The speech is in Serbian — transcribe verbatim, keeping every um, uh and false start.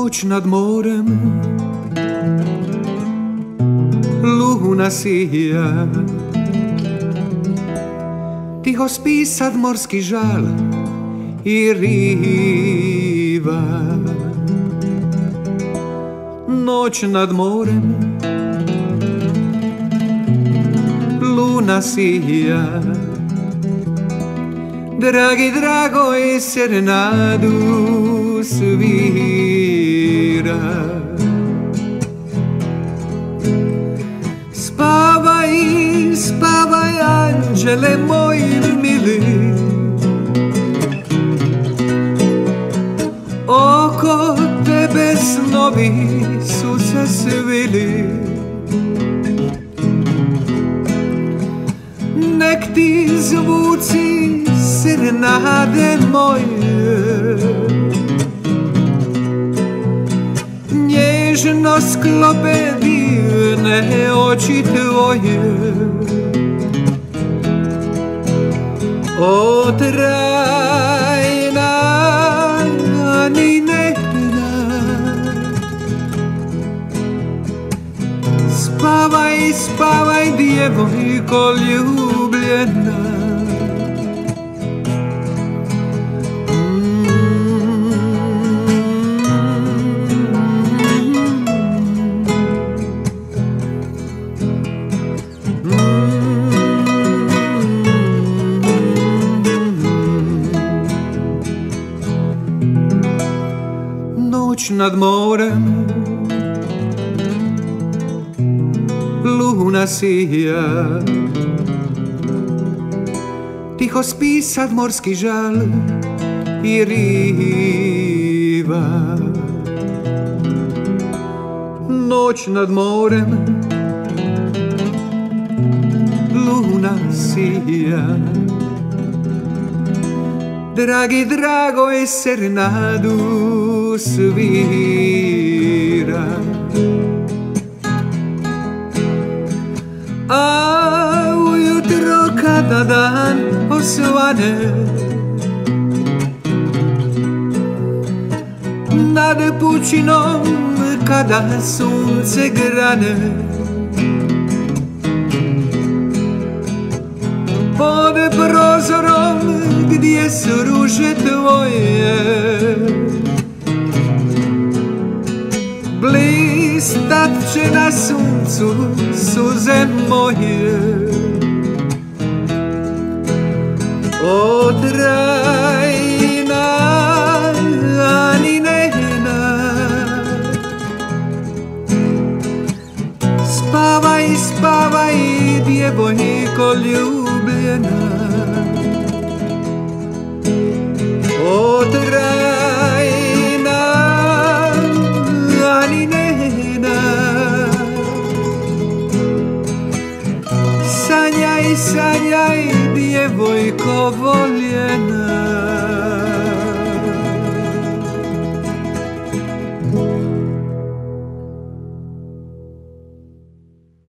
Noć nad morem, luna sija, tiho spi sad morski žal i riva. Noć nad morem, luna sija, dragi drago je serenadu svira. Spavaj, spavaj anđele moji mili, oko tebe snovi su se svili. Nek ti zvuci serenade moje, nježno sklope divne oči tvoje. O trajna ni nehna, spavaj, spavaj djevojko ljubljena. Noć nad morem, luna sija, tiho spi sad morski žal i riva. Noć nad morem, luna sija, dragi drago je serenadu svira. A ujutro kada dan osvane, nad pučinom kada sunce grane, pod prozorom gdje su ruže tvoje, blistat će na suncu suze moje. O trajna ni nehna, spavaj, spavaj djevojko ljubljena. O trajna ni nehna, sanjaj, sanjaj djevojko voljena.